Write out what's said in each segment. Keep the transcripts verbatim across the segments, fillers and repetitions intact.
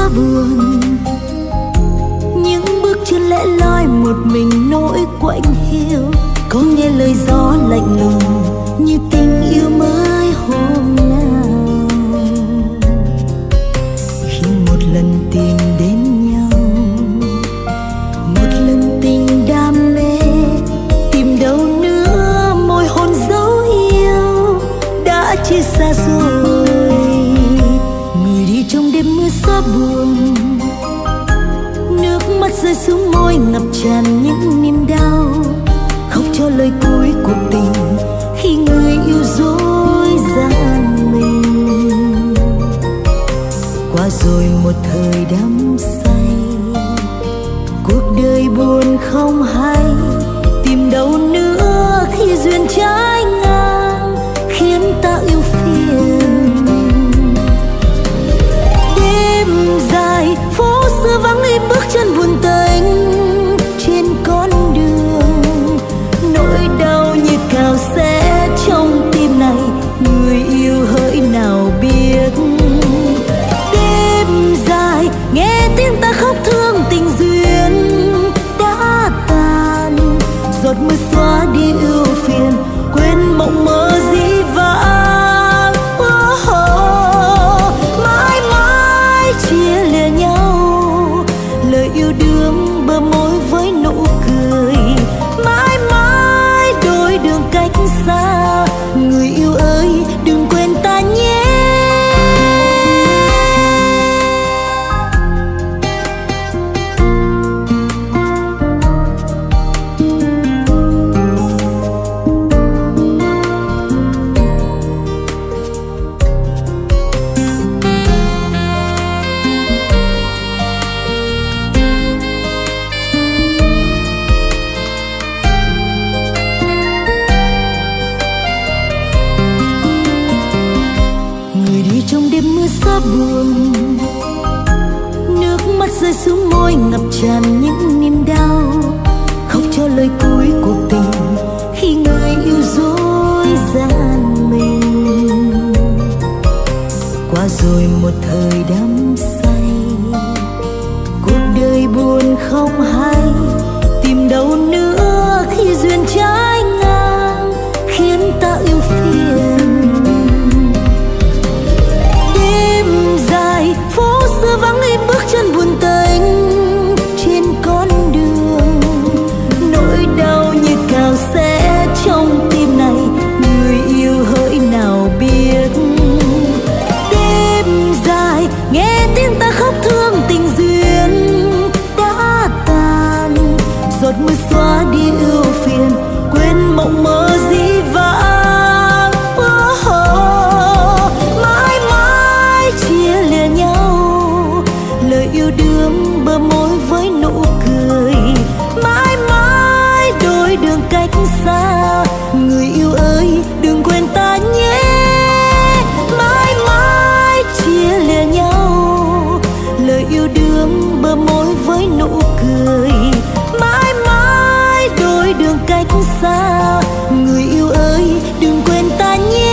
buồn, những bước chân lẻ loi một mình nỗi quạnh hiu. Có nghe lời gió lạnh lùng như tình yêu mới hôm nào. Khi một lần tìm đến nhau, một lần tình đam mê, tìm đâu nữa môi hôn dấu yêu đã chia xa rồi. Người đi trong đêm mưa gió buồn, nước mắt rơi xuống môi ngập tràn những niềm đau. Khóc cho lời cuối cuộc tình khi người yêu dối gian mình. Qua rồi một thời đắm say, cuộc đời buồn không hay. Tìm đâu nữa khi duyên trái ngang khiến ta yêu phiền. Đêm dài phố xưa vắng im bước chân buồn tênh trên con đường. Nỗi đau như cào xé trong tim này, người yêu hỡi nào biết. Đêm dài nghe tiếng ta khóc thương tình duyên đã tàn. Giọt mưa xóa đi ưu phiền, quên mộng mơ dĩ vãng. Oh, oh, mãi mãi chia lìa nhau, lời yêu đương bờ môi với nụ cười. Mãi mãi đôi đường cách xa, người yêu ơi đừng quên ta nhé. Buồn, nước mắt rơi xuống môi ngập tràn những niềm đau. Khóc cho lời cuối cuộc tình khi người yêu dối gian mình. Qua rồi một thời đắm say, cuộc đời buồn không hay. Tìm đâu nữa khi duyên trái ngang khiến ta yêu phiền. Phố xưa vắng im bước chân buồn tênh trên con đường. Nỗi đau như cào xé trong tim này, người yêu hỡi nào biết. Đêm dài nghe tiếng ta khóc thương tình duyên đã tàn. Giọt mưa xóa đi ưu phiền, quên mộng mơ dĩ vãng. Oh, oh, mãi mãi chia lìa nhau, lời yêu đương bờ môi với nụ cười. Mãi mãi đôi đường cách xa, người yêu ơi đừng quên ta nhé. Mãi mãi chia lìa nhau, lời yêu đương bờ môi với nụ cười. Mãi mãi đôi đường cách xa, người yêu ơi đừng quên ta nhé.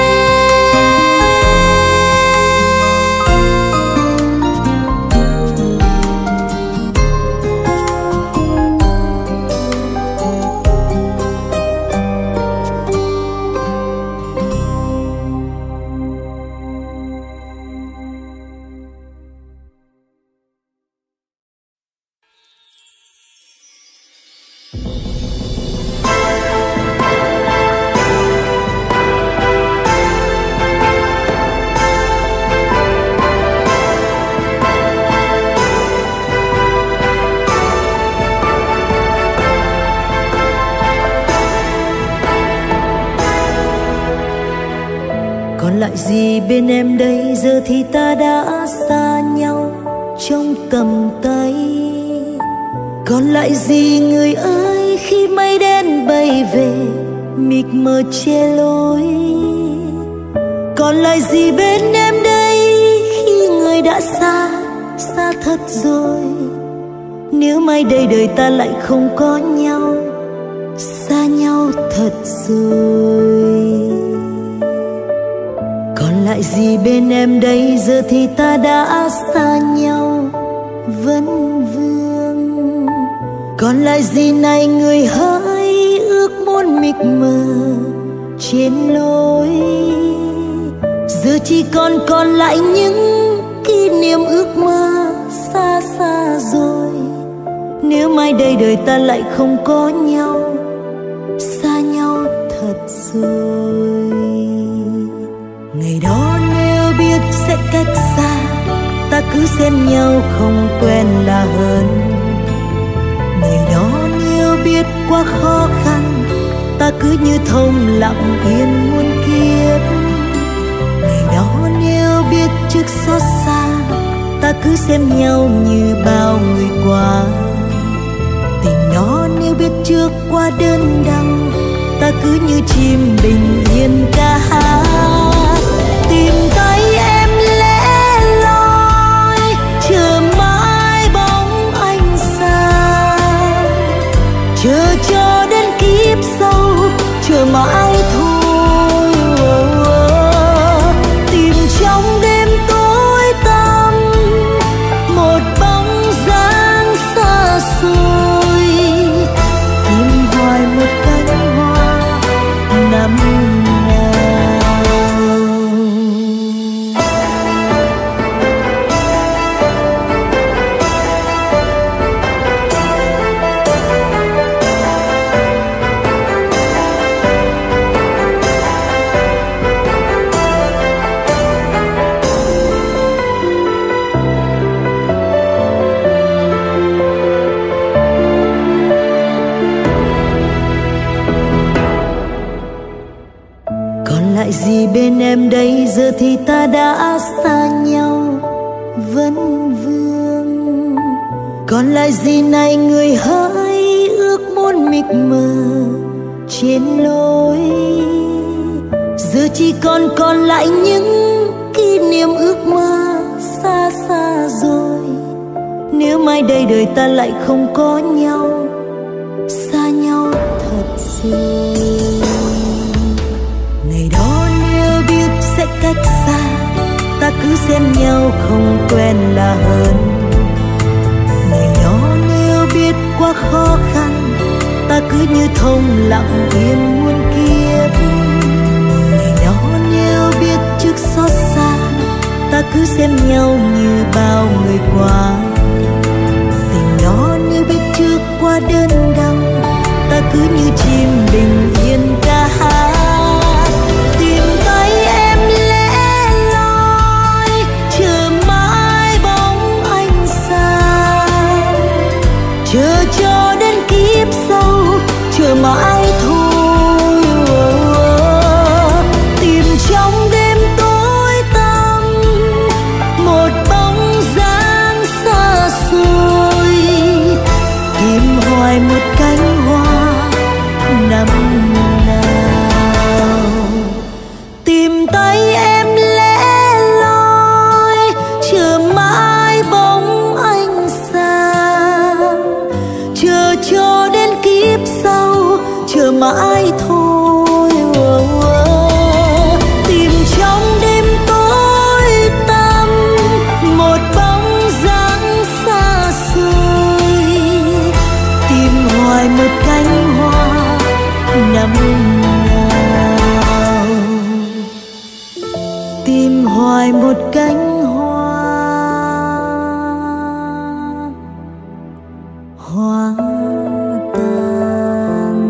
Lại gì bên em đây, giờ thì ta đã xa nhau trong tầm tay. Còn lại gì người ơi khi mây đen bay về mịt mờ che lối. Còn lại gì bên em đây khi người đã xa, xa thật rồi. Nếu mai đây đời ta lại không có nhau, xa nhau thật rồi. lại gì bên em đây, giờ thì ta đã xa nhau vấn vương. Còn lại gì này người hỡi, ước muốn mịt mờ trên lối. Giờ chỉ còn còn lại những kỷ niệm ước mơ xa xa rồi. Nếu mai đây đời ta lại không có nhau, xa nhau thật rồi. Ngày đó nếu biết sẽ cách xa, ta cứ xem nhau không quen là hơn. Ngày đó nếu biết quá khó khăn, ta cứ như thông lặng yên muôn kiếp. Ngày đó nếu biết trước xót xa, ta cứ xem nhau như bao người qua. Tình đó nếu biết trước qua đơn đau, ta cứ như chim bình yên ca hát. Tìm tay em lẻ loi, chờ mãi bóng anh xa. Chờ cho đến kiếp sau, chờ mãi thôi. Oh, oh. Tìm trong đêm tối tăm một bóng dáng xa xôi. Tìm hoài một cánh hoa nằm gì bên em đây, giờ thì ta đã xa nhau vấn vương. Còn lại gì này người hỡi, ước muốn mịt mờ trên lối. Giờ chỉ còn còn lại những kỷ niệm ước mơ xa xa rồi. Nếu mai đây đời ta lại không có nhau, xa nhau thật rồi. Ngày đó nếu biết sẽ cách xa, ta cứ xem nhau không quen là hơn. Ngày đó nếu biết quá khó khăn, ta cứ như thông lặng yên muôn kiếp. Ngày đó nếu biết trước xót xa, ta cứ xem nhau như bao người qua. Tình đó nếu biết trước qua đơn đau, ta cứ như chim bình yên ca hát. Tìm tay em lẻ loi, chờ mãi bóng anh xa. Chờ cho đến kiếp sau, chờ mãi thôi. Tìm trong đêm tối tăm một bóng dáng xa xôi. Tìm hoài một cánh hoa nằm nào. Tìm tay em lẻ loi, chờ mãi bóng anh xa. Chờ cho đến kiếp sau, chờ mãi thôi. Oh, oh. Tìm trong đêm tối tăm một bóng dáng xa xôi. Tìm hoài một cánh hoa nằm nào. Tìm hoài một cánh hoa hoa tàn.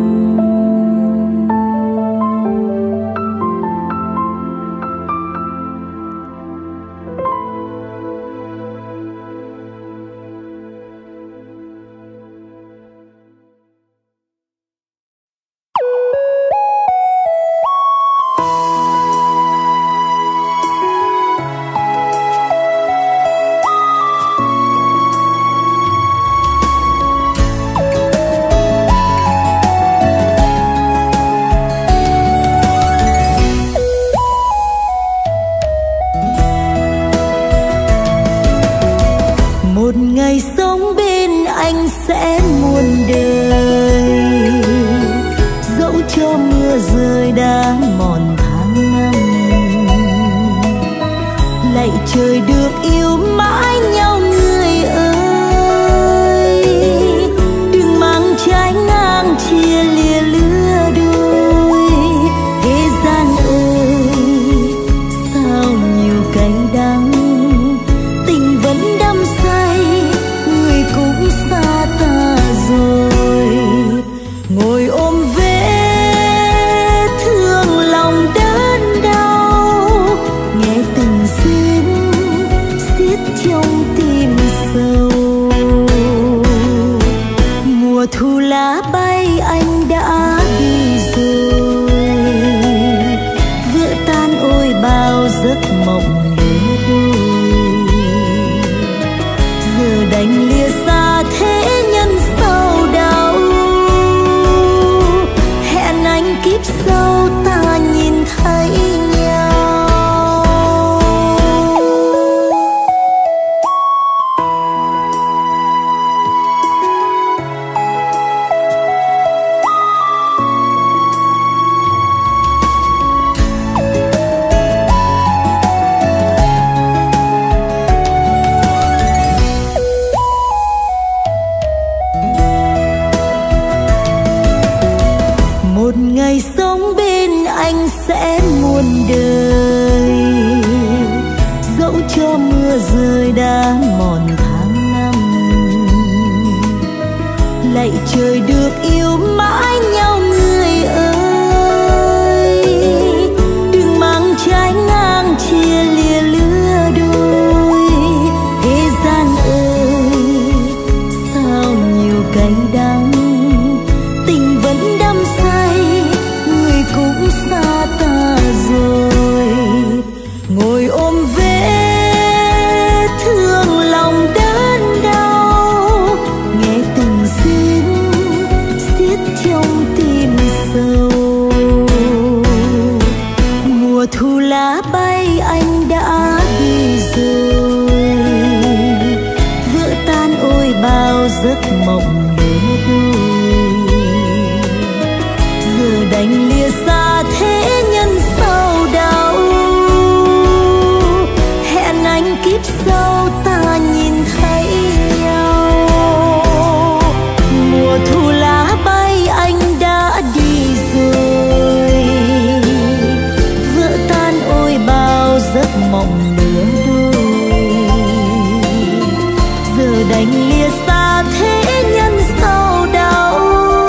lạy trời được yêu mãi nhau người ơi. Đừng mang trái ngang chia lìa lứa đôi. Thế gian ơi sao nhiều cay đắng, tình vẫn đắm say người cũng xa ta rồi. Ngồi ôm vết thương lòng đớn đau, nghe từng duyên xiết trong tim sâu. Mùa thu lá bay anh đã đi rồi, vỡ tan ôi bao giấc mộng lứa đôi. Giờ đành lìa xa thế nhân sầu đau, hẹn anh kiếp sau ta nhìn thấy nhau. Một ngày sống bên anh sẽ muôn đời, dẫu cho mưa rơi đã mòn tháng năm. Lạy trời được yêu mãi nhau người ơi. Đừng mang trái ngang chia lìa lứa đôi. Thế gian ơi sao nhiều cay đắng, tình vẫn đắm say người cũng xa ta rồi. Ngồi ôm vết thương lòng đớn đau, nghe từng duyên xiết trong tim sâu. Mùa thu lá bay anh đã đi rồi, vỡ tan ôi bao giấc mộng lứa đôi. Giờ đành lìa xa thế nhân sầu đau, hẹn anh kiếp sau ta nhìn thấy nhau. Mùa thu lá bay anh đã đi rồi, vỡ tan ôi bao giấc mộng lứa đôi. Giờ đành lìa xa thế nhân sầu đau,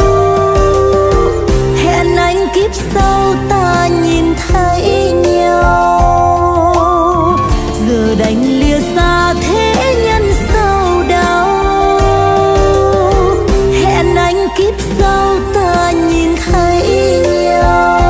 hẹn anh kiếp sau ta nhìn thấy nhau. Giờ đành lìa xa thế nhân sầu đau, hẹn anh kiếp sau ta nhìn thấy nhau.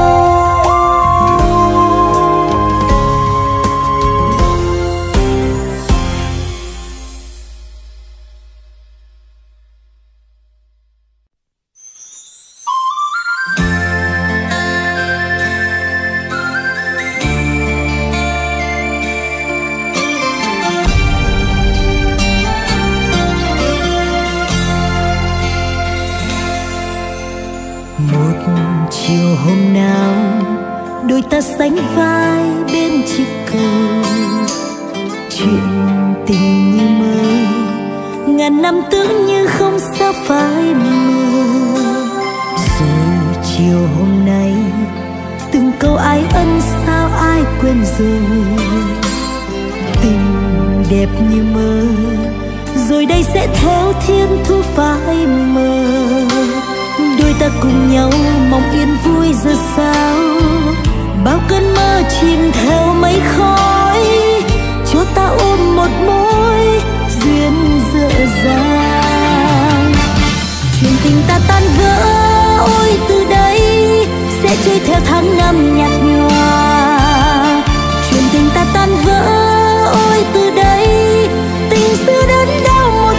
Chiều hôm nào đôi ta sánh vai bên chiếc cầu, chuyện tình như mơ, ngàn năm tưởng như không sao phải mơ. Rồi chiều hôm nay từng câu ái ân sao ai quên rồi. Tình đẹp như mơ rồi đây sẽ theo thiên thu phải mơ. Đôi ta cùng nhau mong yên vui giờ sao, bao cơn mơ chìm theo mây khói, cho ta ôm một mối duyên dở dàng. Chuyện tình ta tan vỡ ôi từ đây sẽ trôi theo tháng năm nhạt nhòa. Chuyện tình ta tan vỡ ôi từ đây tình xưa đớn đau một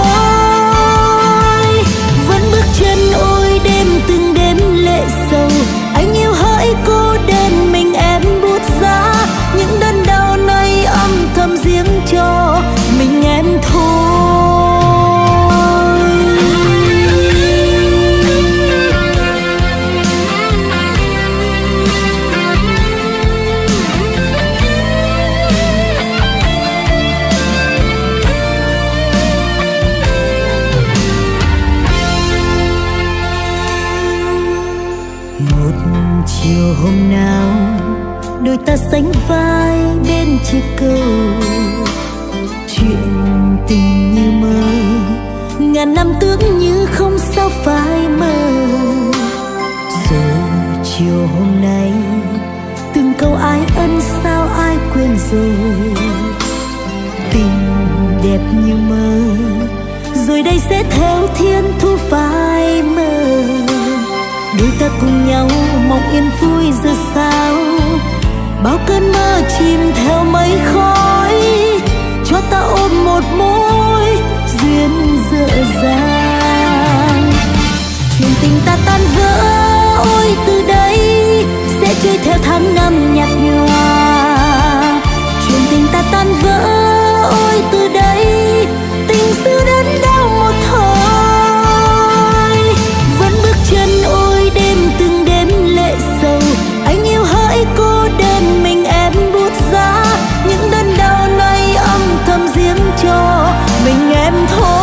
thôi. Vẫn bước chân ôi đêm từng đêm lệ sầu, anh yêu hỡi cô đơn mình em bút giá. Những đớn đau này âm thầm riêng cho mình em thôi. phai mờ. Giờ chiều hôm nay từng câu ái ân sao ai quên rồi. Tình đẹp như mơ rồi đây sẽ theo thiên thu phai mờ. Đôi ta cùng nhau mong yên vui giờ sao, bao cơn mơ chìm theo mây khói, cho ta ôm một mối duyên dở dang. Chuyện tình ta tan vỡ ôi từ đây sẽ trôi theo tháng năm nhạt nhòa. Chuyện tình ta tan vỡ ôi từ đây tình xưa đớn đau một thời. Vẫn bước chân ôi đêm từng đêm lệ sầu, anh yêu hỡi cô đơn mình em bút giá. Những đớn đau này âm thầm riêng cho mình em thôi.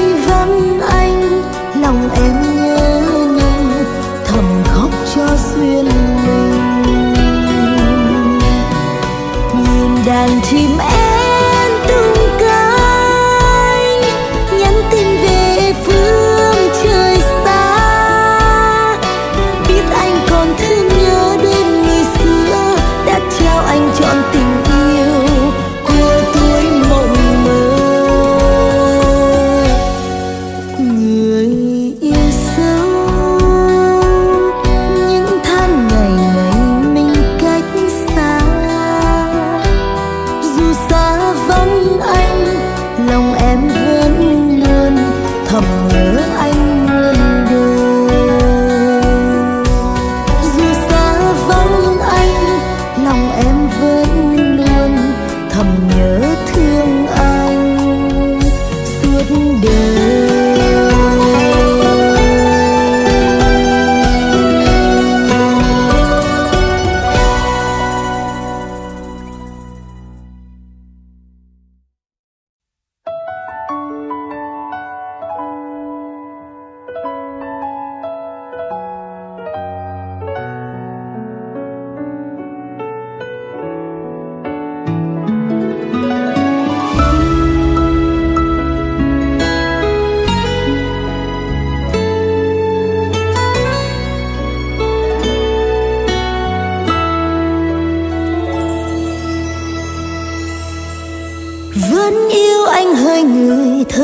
lòng em nhớ nhung thầm khóc cho duyên.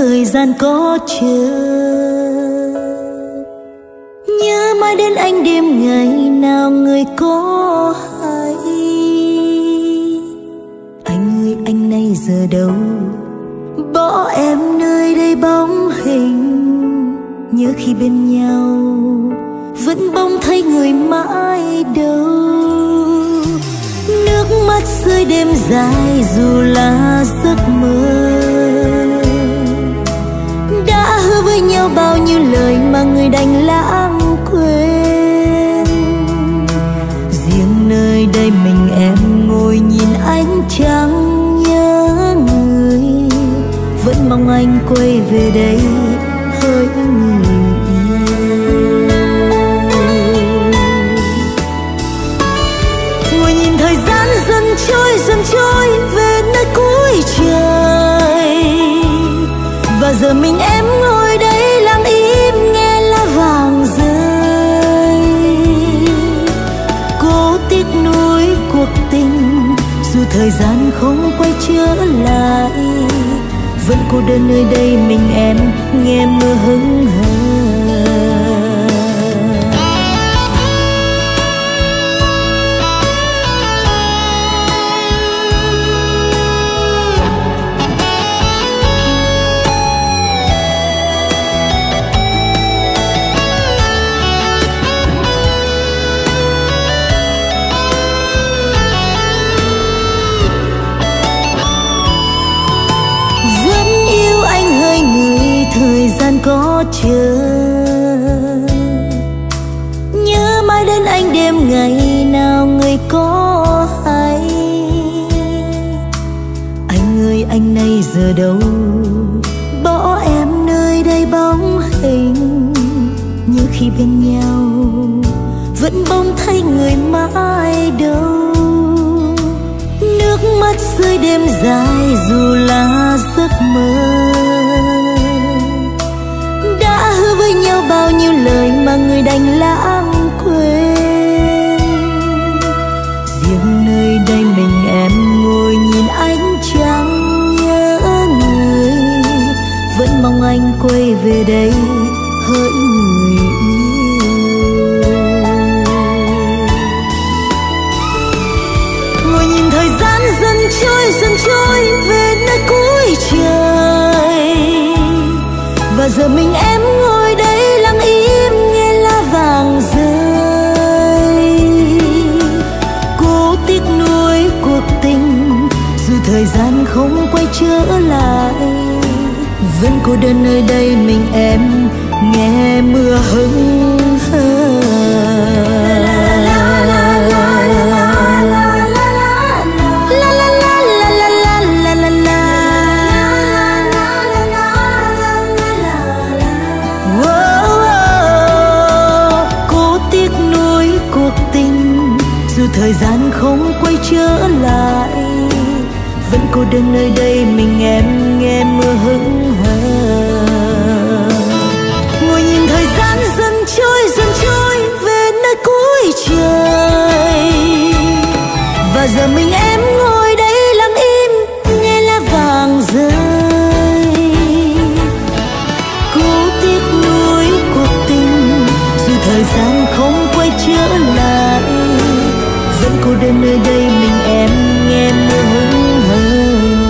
thời gian có chờ. Nhớ mãi đến anh đêm ngày nào người có hay. Anh ơi anh nay giờ đâu, bỏ em nơi đây bóng hình. Nhớ khi bên nhau vẫn bỗng thấy người mãi đâu. Nước mắt rơi đêm dài dù là giấc mơ. Đã hứa với nhau bao nhiêu lời mà người đành lãng quên. Riêng nơi đây mình em ngồi nhìn ánh trăng nhớ người. Vẫn mong anh quay về đây hỡi người yêu. Ngồi nhìn thời gian dần trôi dần trôi về nơi cuối trời. Và giờ mình em ngồi đây lặng im nghe lá vàng rơi. Cố tiếc nuối cuộc tình dù thời gian không quay trở lại. Vẫn cô đơn nơi đây mình em nghe mưa hững hờ. Thời gian có chờ. Nhớ mãi đến anh đêm ngày nào người có hay. Anh ơi anh nay giờ đâu, bỏ em nơi đây bóng hình. Nhớ khi bên nhau vẫn bỗng thấy người mãi đâu. Nước mắt rơi đêm dài dù là giấc mơ. Đã hứa với nhau bao nhiêu lời mà người đành lãng quên. Riêng nơi đây mình em ngồi nhìn ánh trăng nhớ người. Vẫn mong anh quay về đây hỡi người yêu. Ngồi nhìn thời gian dần trôi dần trôi về nơi cuối trời. Và giờ mình em ngồi đây lặng im nghe lá vàng rơi. Cố tiếc nuối cuộc tình dù thời gian không quay trở lại. Vẫn cô đơn nơi đây mình em nghe mưa hững hờ. Thời gian không quay trở lại. Vẫn cô đơn nơi đây mình em nghe mưa hững hờ. Ngồi nhìn thời gian dần trôi dần trôi về nơi cuối trời. Và giờ mình em ngồi đây lặng im nghe lá vàng rơi. Cố tiếc nuối cuộc tình dù thời gian không quay trở lại. Vẫn cô đơn nơi đây mình em nghe mưa hững hờ.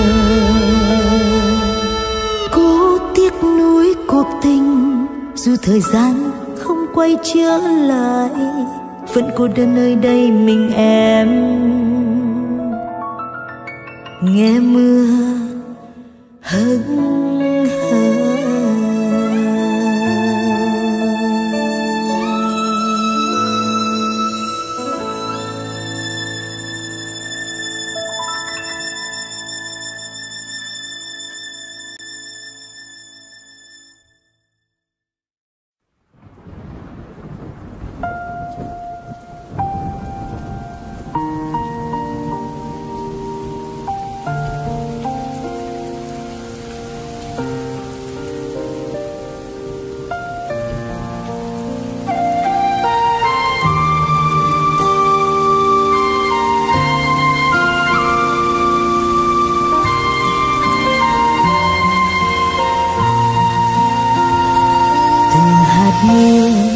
Cố tiếc nuối cuộc tình dù thời gian không quay trở lại. Vẫn cô đơn nơi đây mình em nghe mưa hững hờ.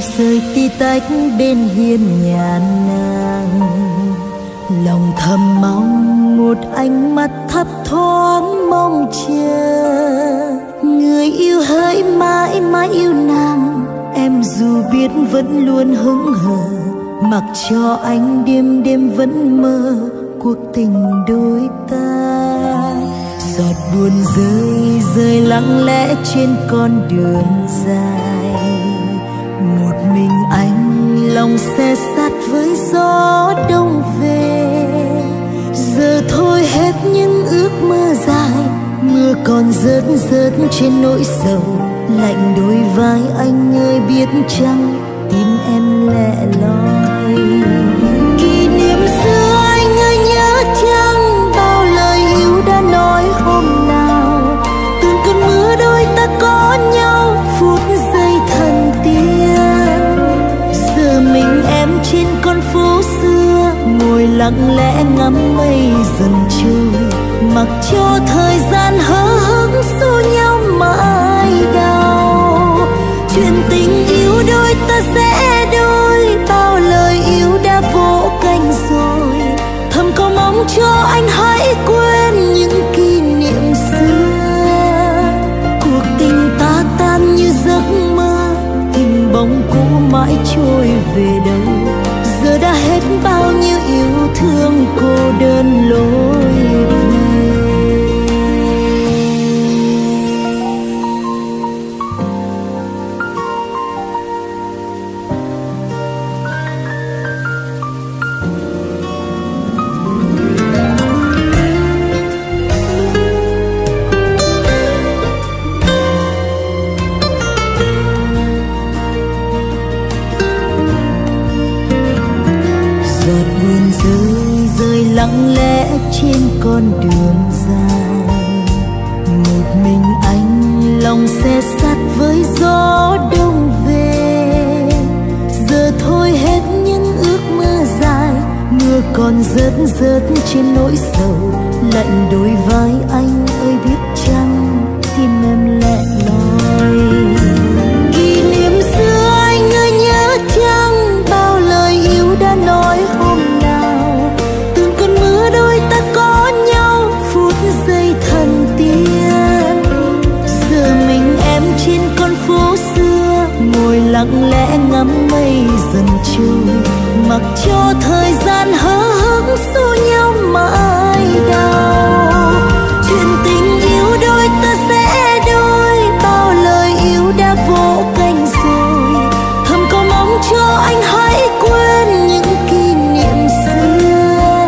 rơi tí tách bên hiên nhà nàng, lòng thầm mong một ánh mắt thấp thoáng mong chờ người yêu hỡi mãi mãi yêu nàng. Em dù biết vẫn luôn hững hờ, mặc cho anh đêm đêm vẫn mơ cuộc tình đôi ta. Giọt buồn rơi rơi lặng lẽ trên con đường dài, một mình anh lòng xe sát với gió đông về. Giờ thôi hết những ước mơ dài, mưa còn rớt rớt trên nỗi sầu. Lạnh đôi vai anh ơi biết chăng tim em lẻ loi. Kỷ niệm xưa anh ơi nhớ chăng bao lời yêu đã nói hôm nào. Từng cơn mưa đôi ta có nhau phút giây thần tiên. Giờ mình em trên con phố xưa, ngồi lặng lẽ ngắm mây dần trôi, mặc cho thời gian hớ hững xô nhau mãi đau. Chuyện tình yêu đôi ta sẽ đôi, bao lời yêu đã vỗ cánh rồi. Thầm cầu mong cho anh hãy quên những kỷ niệm xưa. Cuộc tình ta tan như giấc mơ, hình bóng cũ mãi trôi về đâu. Giờ đã hết bao nhiêu yêu thương cô đơn lối về. Lặng lẽ trên con đường dài, một mình anh lòng xe sát với gió đông về. Giờ thôi hết những ước mơ dài, mưa còn rớt rớt trên nỗi sầu. Lạnh đôi vai anh ơi biết chăng tim em lẻ loi. Kỷ niệm xưa anh ơi nhớ chăng bao lời yêu đã nói hôm nào. Đôi ta có nhau phút giây thần tiên. Giờ mình em trên con phố xưa, ngồi lặng lẽ ngắm mây dần trôi, mặc cho thời gian hớ hững xô nhau mãi đau. Chuyện tình yêu đôi ta sẽ đôi, bao lời yêu đã vỗ cánh rồi. Thầm cầu mong cho anh hãy quên những kỷ niệm xưa.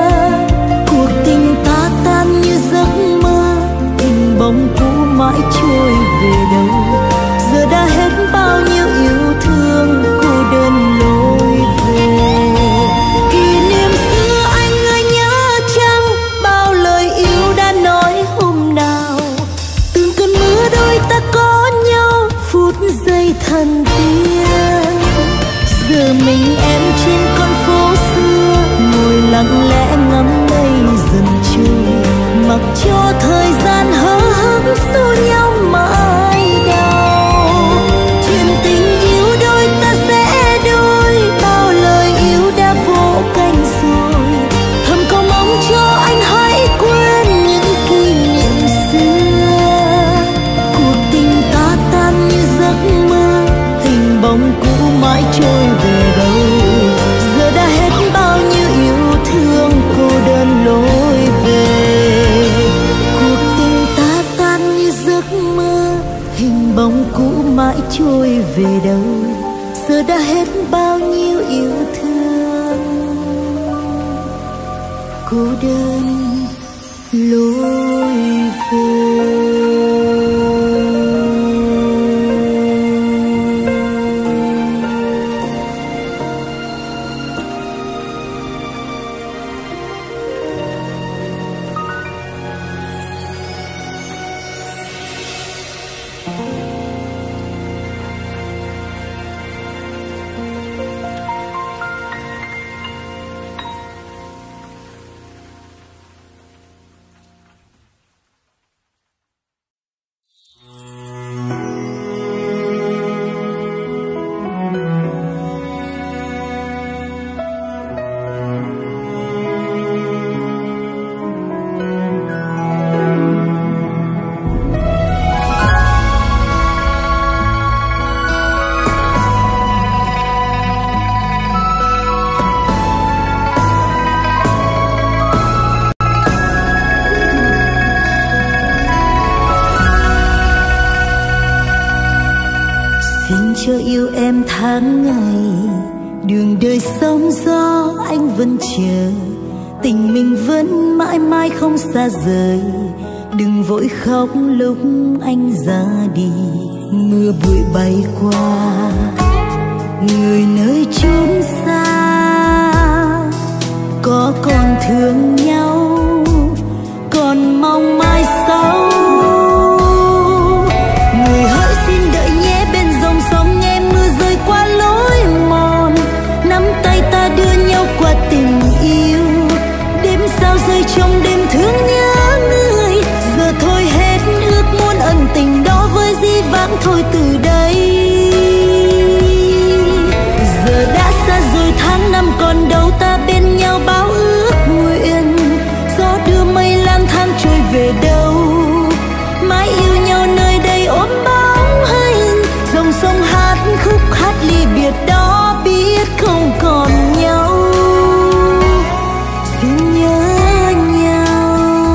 Bóng cũ mãi trôi về đâu. Giờ đã hết bao nhiêu yêu thương cô đơn lối về. Kỷ niệm xưa anh ơi nhớ chăng bao lời yêu đã nói hôm nào. Từng cơn mưa đôi ta có nhau phút giây thần tiên. Giờ mình em trên con phố xưa, ngồi lặng lẽ ngắm mây dần trôi, mặc cho thời gian hớ hững xô nhau mãi đau. Chuyện tình yêu đôi ta sẽ đôi, bao lời yêu đã vỗ cánh rồi. Thầm cầu mong cho anh hãy quên những kỷ niệm xưa. Cuộc tình ta tan như giấc mơ, hình bóng cũ mãi trôi về đâu. Giờ đã hết bao nhiêu yêu thương cô đơn lối về. Bóng cũ mãi trôi về đâu. Giờ đã hết bao nhiêu yêu thương cô đơn lối về. tháng ngày, đường đời sóng gió anh vẫn chờ, tình mình vẫn mãi mãi không xa rời. Đừng vội khóc lúc anh ra đi, mưa bụi bay qua người nơi chốn xa. Có còn thương nhau, còn mong mai sau. Người hỡi xin đợi nhé bên dòng sông, nghe mưa rơi qua lối mòn. Nắm tay ta đưa nhau qua tình yêu, đêm sao rơi trong đêm thương nhớ người. Giờ thôi hết ước muốn ân tình đó với dĩ vãng thôi từ đây. Giờ đã xa rồi tháng năm còn đâu, ta bên nhau bao ước nguyện. Gió đưa mây lang thang trôi về đâu, mãi yêu nhau nơi đây ôm bóng hình. Dòng sông hát khúc hát ly biệt đó, biết không còn nhau, xin nhớ nhau.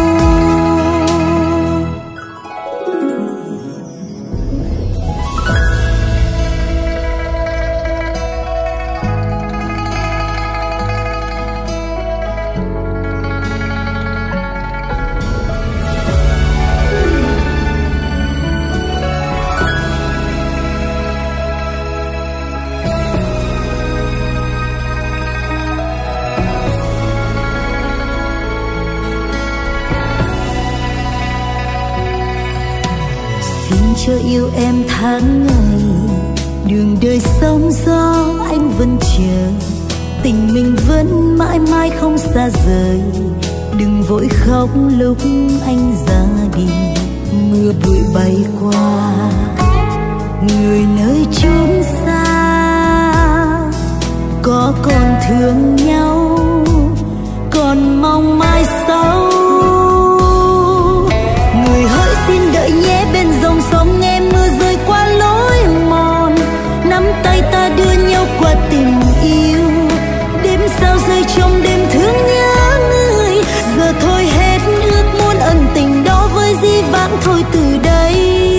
Cho yêu em tháng ngày, đường đời sóng gió anh vẫn chờ, tình mình vẫn mãi mãi không xa rời. Đừng vội khóc lúc anh ra đi, mưa bụi bay qua người nơi chốn xa. Có còn thương nhau, còn mong mai sau. Người hỡi xin đợi nhé bên dòng sông, nghe mưa rơi qua lối mòn. Nắm tay ta đưa nhau qua tình yêu, đêm sao rơi trong đêm thương nhớ người. Giờ thôi hết ước muốn ân tình đó với dĩ vãng thôi từ đây.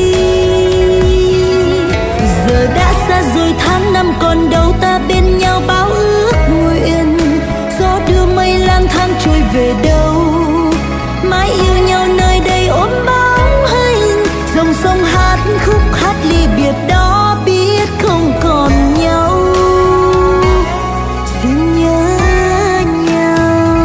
Giờ đã xa rồi tháng năm còn đâu, ta bên nhau bao ước nguyện. Gió đưa mây lang thang trôi về đâu, mãi yêu nhau nơi đây ôm bóng hình. Dòng sông hát khúc hát ly biệt đó, biết không còn nhau, xin nhớ nhau.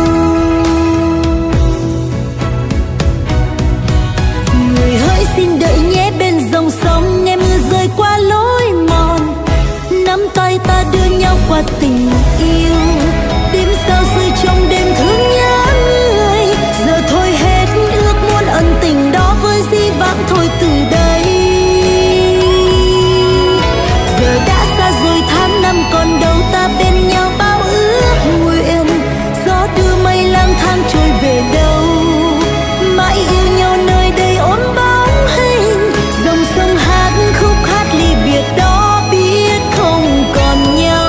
Người hỡi xin đợi nhé bên dòng sông, nghe mưa rơi qua lối mòn. Nắm tay ta đưa nhau qua tình yêu, đêm sao rơi trong đêm thương nhớ người. Giờ thôi hết ước muốn ân tình đó với dĩ vãng thôi từ đây. Giờ đã xa rồi tháng năm còn đâu, ta bên nhau bao ước nguyện. Gió đưa mây lang thang trôi về đâu, mãi yêu nhau nơi đây ôm bóng hình. Dòng sông hát khúc hát ly biệt đó, biết không còn nhau,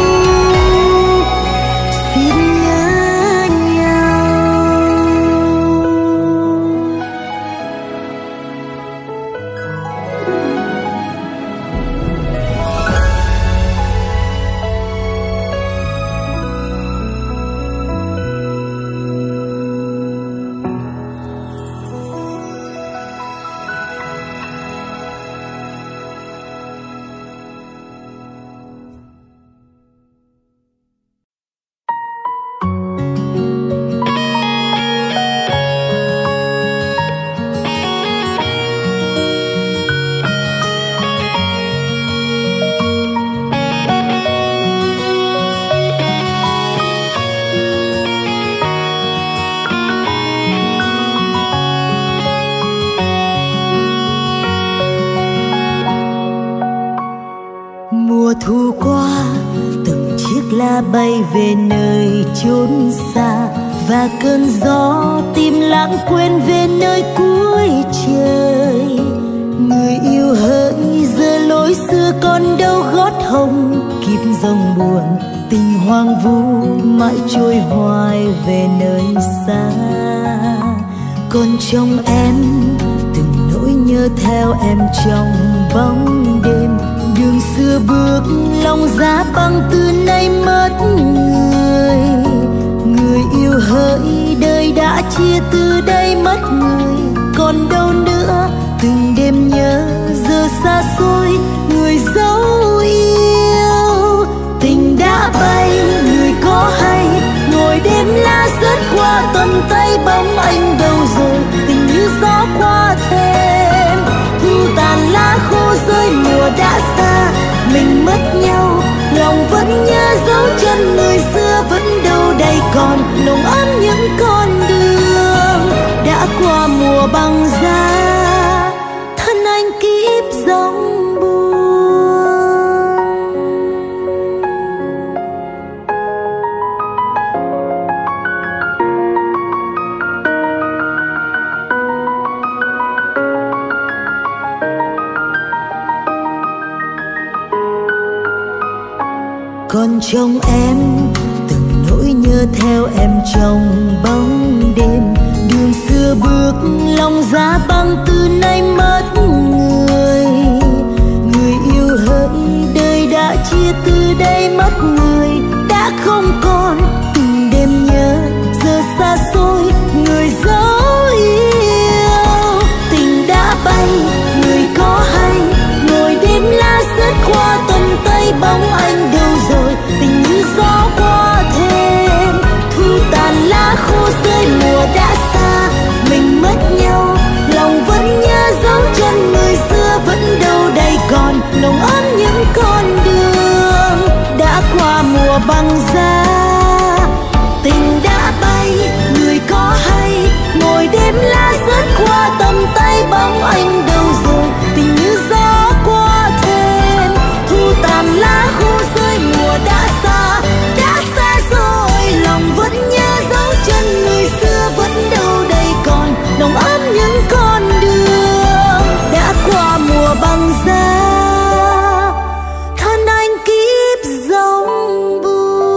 xin nhớ nhau. Mùa thu qua, từng chiếc lá bay về nơi chốn xa, và cơn gió tìm lãng quên về nơi cuối trời. Người yêu hỡi giờ lối xưa còn đâu gót hồng, kịp dòng buồn tình hoang vu mãi trôi hoài về nơi xa. Còn trong em từng nỗi nhớ theo em trong bóng đêm, đường xưa xưa bước lòng giá băng từ nay mất người. Người yêu hỡi đời đã chia từ đây mất người, còn đâu nữa từng đêm nhớ giờ xa xôi người dấu yêu. Tình đã bay người có hay, ngồi đêm lá rớt qua tầm tay bóng anh đâu rồi. Tình như gió qua thêm, thu tàn lá khô rơi mùa đã xa. Mình mất nhau lòng vẫn nhớ dấu chân người xưa, vẫn đâu đây còn nồng ấm những con đường đã qua mùa băng giá. Thân anh kíp giông buồn. Còn trong em từng nỗi nhớ theo em trong bóng đêm. Đường xưa bước lòng giá băng từ nay mất người. Người yêu hỡi đời đã chia từ đây mất người, đã không còn từng đêm nhớ giờ xa xôi người dấu yêu. Tình đã bay người có hay, ngồi đêm lá rớt qua tầm tay bóng anh đâu rồi. Tình như gió qua thêm, thu tàn lá khô rơi mùa đã xa. Mình mất nhau lòng vẫn nhớ dấu chân người xưa, vẫn đâu đây còn nồng ấm những con đường đã qua mùa băng giá. Tình đã bay người có hay, ngồi đêm lá rớt qua tầm tay bóng anh đâu rồi. Tình như gió qua thêm, thu tàn lá khô rơi mùa đã xa. Đã xa rồi lòng vẫn nhớ dấu chân người xưa, vẫn đâu đây còn nồng ấm những con đường đã qua mùa băng giá. Thân anh kíp giông buồn.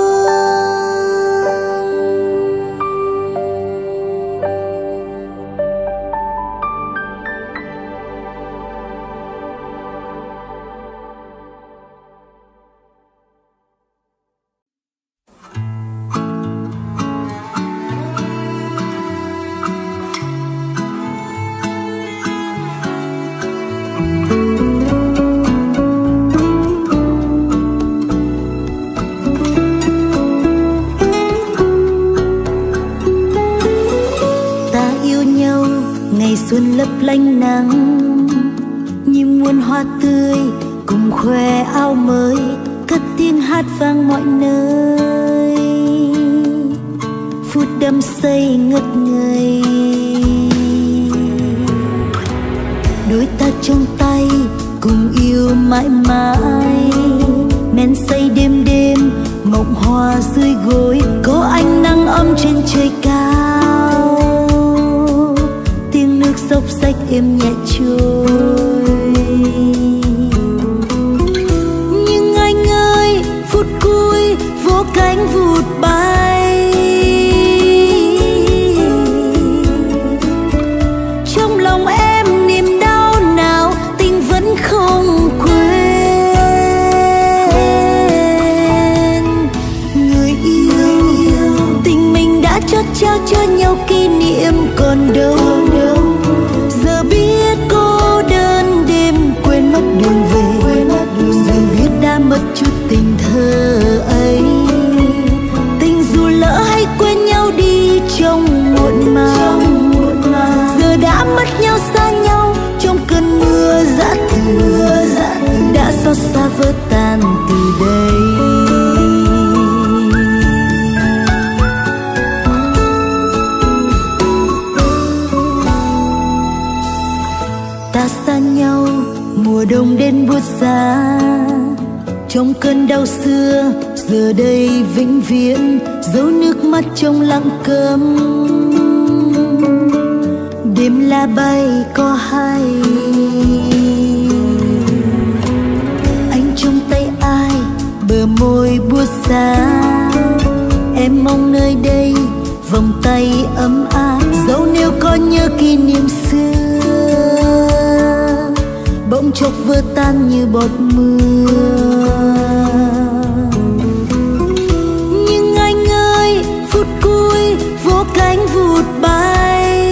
Xuân lấp lánh nắng như muôn hoa tươi, cùng khoe áo mới, cất tiếng hát vang mọi nơi. Phút đắm say ngất ngây, đôi ta trong tay cùng yêu mãi mãi. Men say đêm đêm mộng hoa dưới gối, có ánh nắng ấm trên trời cao. Tiếng nước xốc xách êm nhẹ trôi. Nhưng anh ơi, phút cuối vỗ cánh vụt bay. Trong lòng em niềm đau nào tình vẫn không quên. Người yêu, tình mình đã chót trao cho nhau kỷ niệm còn đâu. Giờ biết cô đơn đêm quên mất đường về, giờ biết đã mất chút tình thơ ấy. Tình dù lỡ hay quên nhau đi trong muộn màng, giờ đã mất nhau xa nhau trong cơn mưa dã từ. Đã xót xa vỡ tan từ đây. Xa nhau mùa đông đến buốt giá, trong cơn đau xưa giờ đây vĩnh viễn dấu nước mắt trong lặng câm. Đêm lá bay có hay, anh trong tay ai bờ môi buốt giá. Em mong nơi đây vòng tay ấm áp, dẫu nếu có nhớ kỷ niệm xưa. Bỗng bỗng chốc vỡ tan như bọt mưa. Nhưng anh ơi, phút cuối vỗ cánh vụt bay,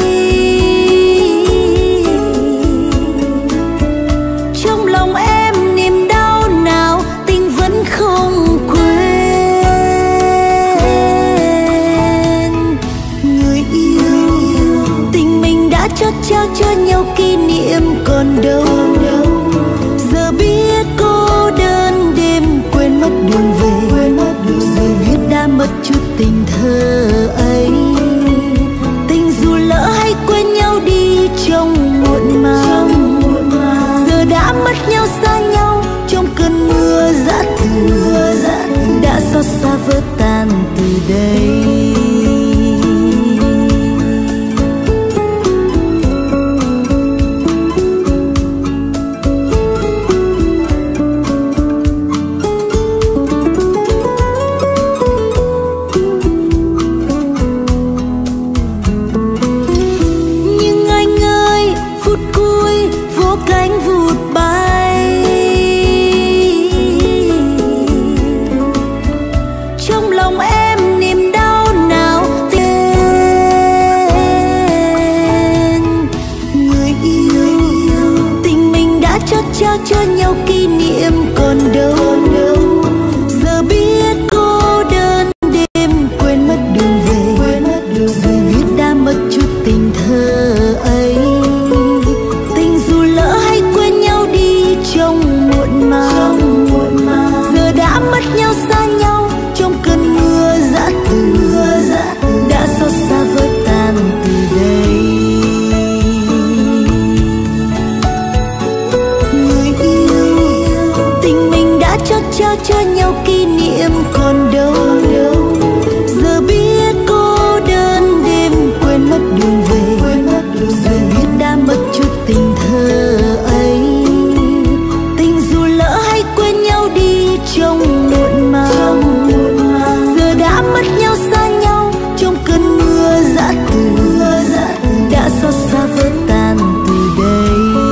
trong lòng em niềm đau nào tình vẫn không quên. Người yêu, tình mình đã chót trao cho nhau kỷ niệm còn đâu. Giờ biết cô đơn đêm quên mất đường về, giờ biết đã mất chút tình thơ ấy. Tình dù lỡ hay quên nhau đi trong muộn màng, giờ đã mất nhau xa nhau trong cơn mưa dã từ. Đã xót xa vỡ tan từ đây. Trao cho nhau kỷ niệm còn đâu. Giờ biết cô đơn đêm quên mất đường về, giờ biết đã mất chút tình thơ ấy. Tình dù lỡ hay quên nhau đi trong muộn màng, giờ đã mất nhau xa nhau trong cơn mưa dã từ. Đã xót xa vỡ tan từ đây. Trao cho nhau kỷ niệm còn đâu. Giờ biết cô đơn đêm quên mất đường về, giờ biết đã mất chút tình thơ ấy. Tình dù lỡ hay quên nhau đi trong muộn màng, giờ đã mất nhau xa nhau trong cơn mưa dã từ. Đã xót xa vỡ tan từ đây.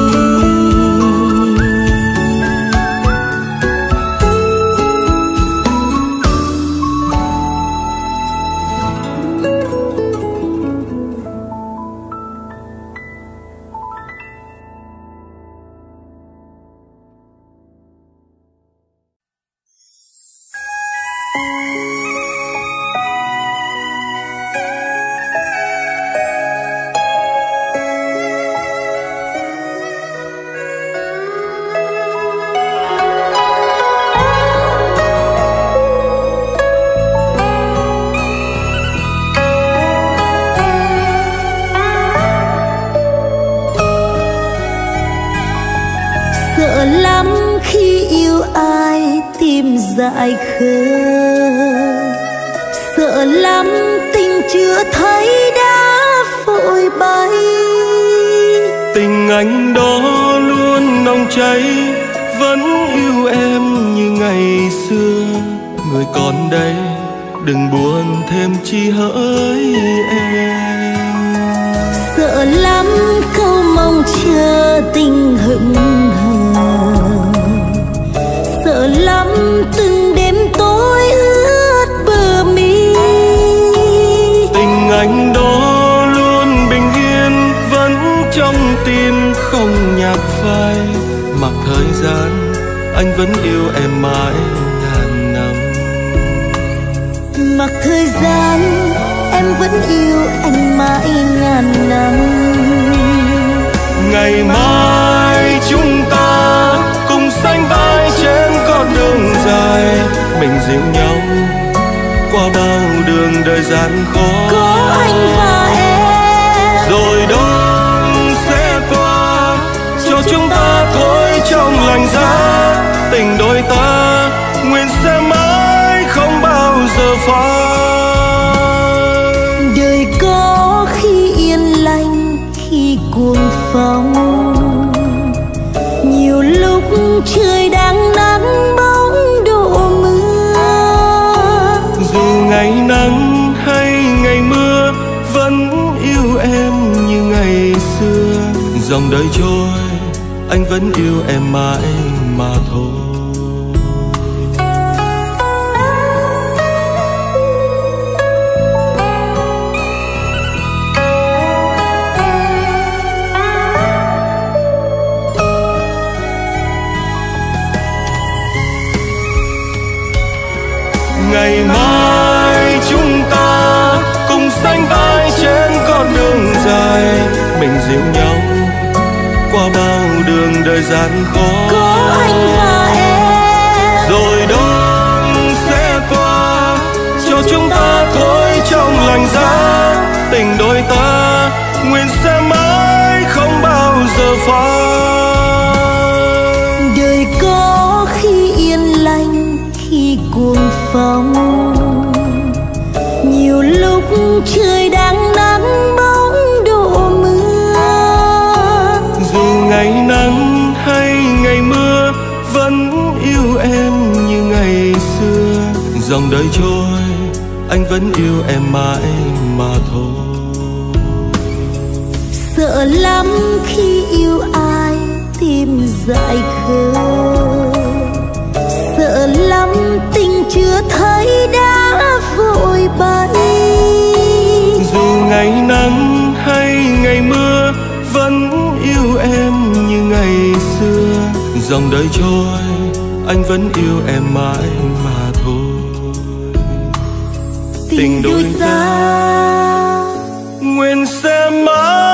Sợ lắm khi yêu ai tim dại khờ, sợ lắm tình chưa thấy đã vội bay. Tình anh đó luôn nồng cháy, vẫn yêu em như ngày xưa. Người còn đây đừng buồn thêm chi hỡi em. Sợ lắm câu mong chờ tình hững hờ, sợ lắm từng đêm tối ướt bờ mi. Tình anh đó luôn bình yên, vẫn trong tim không nhạt phai. Mặc thời gian anh vẫn yêu em mãi ngàn năm. Mặc thời gian em vẫn yêu anh mãi ngàn năm. Ngày mai chúng ta cùng sánh vai trên con đường dài, mình dìu nhau qua bao đường đời gian khó. Có anh và em rồi đông sẽ qua, cho chúng ta thôi trong lành giá. Tình đôi ta nguyện sẽ mãi không bao giờ phai. đời có khi yên lành khi cuồng phong, nhiều lúc trời đang nắng bóng đổ mưa. Dù ngày nắng hay ngày mưa vẫn yêu em như ngày xưa. Dòng đời trôi anh vẫn yêu em mãi mà thôi. Ngày mai chúng ta cùng sánh vai trên con đường dài, mình dìu nhau qua bao đường đời gian khó. Có anh và em rồi đông sẽ qua, cho chúng ta thôi trong lành giá. Tình đôi ta nguyện sẽ mãi không bao giờ phai. đời có khi yên lành, khi cuồng phong, nhiều lúc trời đang nắng bóng đổ mưa. Dù ngày nắng hay ngày mưa, vẫn yêu em như ngày xưa. Dòng đời trôi, anh vẫn yêu em mãi mà thôi. Sợ lắm khi yêu ai tim dại khờ, sợ lắm tình chưa thấy đã vội bay. Dù ngày nắng hay ngày mưa, vẫn yêu em như ngày xưa. Dòng đời trôi, anh vẫn yêu em mãi mà thôi. Tình đôi ta nguyện sẽ mãi